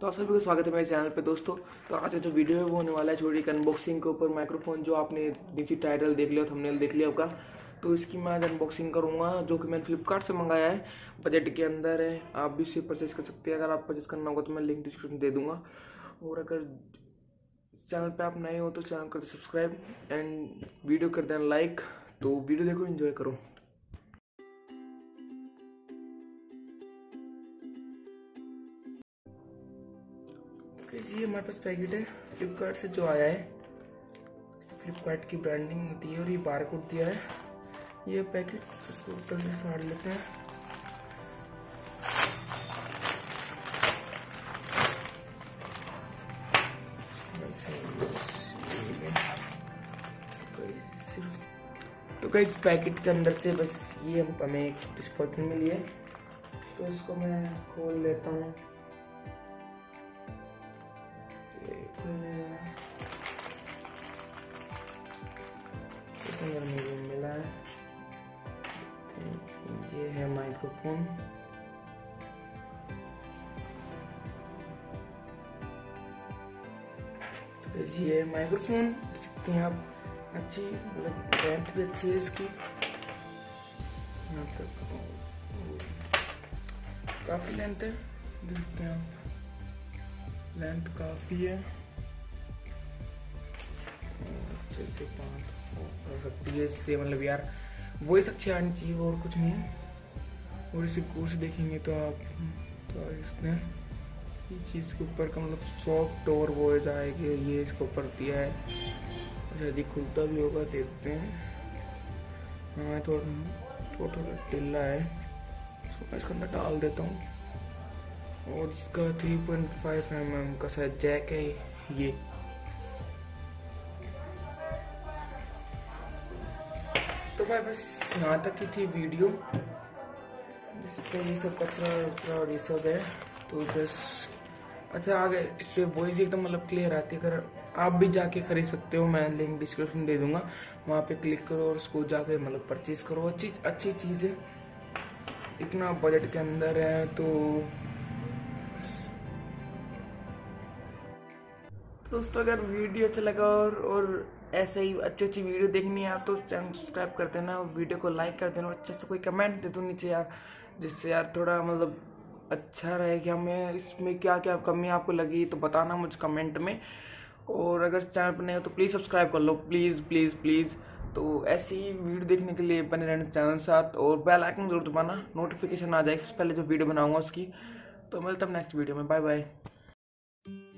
तो आप सभी को स्वागत है मेरे चैनल पे दोस्तों। तो आज का जो वीडियो है वो होने वाला है छोटी एक अनबॉक्सिंग के ऊपर। माइक्रोफोन जो आपने नीचे टाइटल देख लिया, थंबनेल देख लिया होगा, तो इसकी मैं आज अनबॉक्सिंग करूँगा, जो कि मैंने फ्लिपकार्ट से मंगाया है। बजट के अंदर है, आप भी इसे परचेज कर सकते हैं। अगर आप परचेज करना होगा तो मैं लिंक डिस्क्रिप्शन दे दूँगा। और अगर चैनल पर आप नए हो तो चैनल कर दे सब्सक्राइब एंड वीडियो कर देना लाइक। तो वीडियो देखो, इन्जॉय करो। ये हमारे पास पैकेट है फ्लिपकार्ट से जो आया है। फ्लिपकार्ट की ब्रांडिंग होती है और ये बारकोड दिया है। ये पैकेट इसको ऊपर से फाड़ लेते हैं। तो गाइस पैकेट के अंदर से बस ये हमें एक डिस्पोजल मिली है, तो इसको मैं खोल लेता हूँ। मुझे मिला है, ये है माइक्रोफोन। तो ये है माइक्रोफोन, देख सकते हैं आप। अच्छी मतलब लेंथ भी अच्छी है इसकी, यहाँ तक काफी लेंथ है, देख सकते हैं आप। लेंथ काफी है, अच्छे से बात हो सकती है इससे। मतलब यार वॉइस अच्छी आनी चाहिए और कुछ नहीं। और इसे गौर से देखेंगे तो आप तो इसने ये चीज़ के ऊपर का मतलब सॉफ्ट और वॉइस आएगी, ये इसके ऊपर दिया है। यदि खुलता भी होगा देखते हैं। हाँ थोड़ा ढीला है, इसको मैं इसके अंदर डाल देता हूँ। और इसका 3.5 mm का शायद जैक है ये। तो भाई बस यहाँ तक की थी वीडियो, जिससे ये सब कचरा और ये सब है। तो बस अच्छा आगे इससे वॉइस एकदम मतलब क्लियर आती है। अगर आप भी जाके खरीद सकते हो, मैं लिंक डिस्क्रिप्शन दे दूंगा, वहाँ पे क्लिक करो और उसको जाके मतलब परचेज करो। अच्छी चीज़ है, इतना बजट के अंदर है। तो दोस्तों अगर वीडियो अच्छा लगा और ऐसे ही अच्छी वीडियो देखनी है आप तो चैनल सब्सक्राइब कर देना और वीडियो को लाइक कर देना। अच्छे से कोई कमेंट दे दो नीचे यार, जिससे यार थोड़ा मतलब अच्छा रहे कि हमें इसमें क्या क्या कमी आपको लगी, तो बताना मुझे कमेंट में। और अगर चैनल पर नए हो तो प्लीज़ सब्सक्राइब कर लो, प्लीज़ प्लीज़ प्लीज़। तो ऐसी ही वीडियो देखने के लिए बने रहना चैनल साथ, और बेल आइकन जरूर दबाना, नोटिफिकेशन आ जाए सबसे पहले जो वीडियो बनाऊंगा उसकी। तो मिलता हूँ नेक्स्ट वीडियो में, बाय बाय।